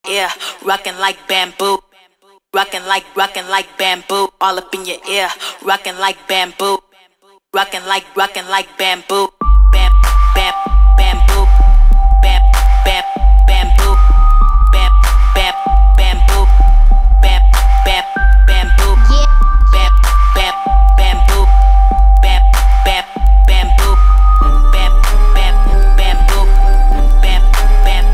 ear, rockin' like bamboo. Rockin' like bamboo. All up in your ear, rockin' like bamboo. Rockin' like bamboo. Bam, bam, bamboo. Bam, bam, bamboo. Bam, bam, bamboo. Bam, bam, bamboo. Bam, bam, bamboo. Bam, bam, bamboo. Bam, bam, bamboo. Bam, bam,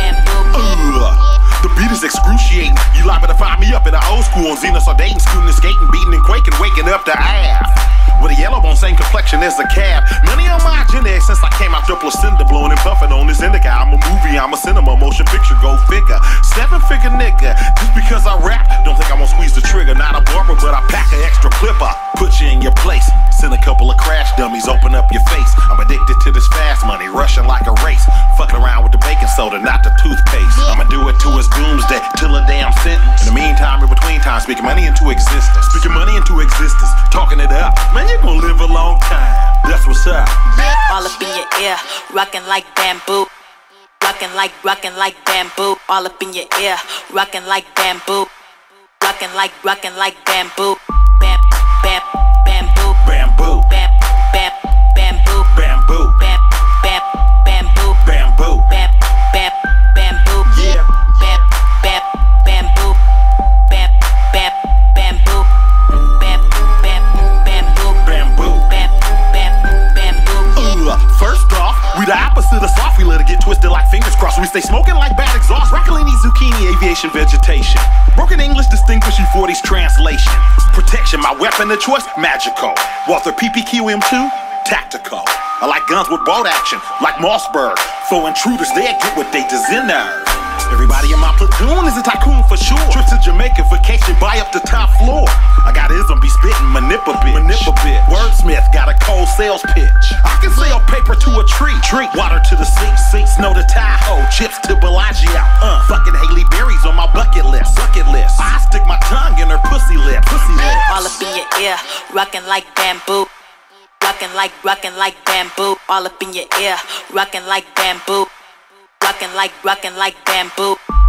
bamboo. The beat is excruciating. You liable to find me up in the old school on Xena Sardating, scooting and skating, beating and quaking, waking up to half. With a yellow bone, same complexion as a cab. Money on my genetics since I came out your placenta, blowing and puffing on this indica. I'm a movie, I'm a cinema, motion picture, go figure. 7-figure nigga, just because I rap, don't think I'm gonna squeeze the trigger. Not a barber, but I pack an extra clipper. Put you in your place, send a couple of crash dummies, open up your face. I'm addicted to this fast money, rushing like a race. Fucking around with the baking soda, not the toothpaste. I'ma do it to his doomsday, till the day I'm sentenced. In the meantime, in between time, speaking money into existence. Speaking money into existence, talking it up. Man, you gon' live a long time. That's what's up. All up in your ear, rockin' like bamboo. Rockin' like bamboo. All up in your ear, rockin' like bamboo. Rockin' like bamboo. Bam, bam, bamboo. Bamboo. Bam, bam, bamboo. Bamboo. Bam, bam, bamboo. Bamboo. Bam, bam, bamboo. Yeah. Bam, bam, bamboo. Bam, bam, bamboo. Bam, bam, bamboo. Bamboo. Bam, bam, bamboo. First off, we the opposite of soft. We let it get twisted like fingers crossed. We stay smoking like bad exhaust. Broccolini, zucchini, aviation, vegetation. Broken English distinguish you for these translations. Protection, my weapon of choice, magical. Walther PPQ M2, tactical. I like guns with bolt action, like Mossberg. For intruders, they get what they deserve. Everybody in my platoon is a tycoon for sure. Trip to Jamaica, vacation, buy up the top floor. I got ism, be spittin', manipulate. Wordsmith got a cold sales pitch. I can sell paper to a tree. Drink water to the sea. Snow to Tahoe, chips to Bellagio. Fucking Haley Berry's on my bucket list. I stick my tongue in her pussy lip. All up in your ear, rockin' like bamboo. Rockin' like bamboo. All up in your ear, rockin' like bamboo. Rockin' like bamboo.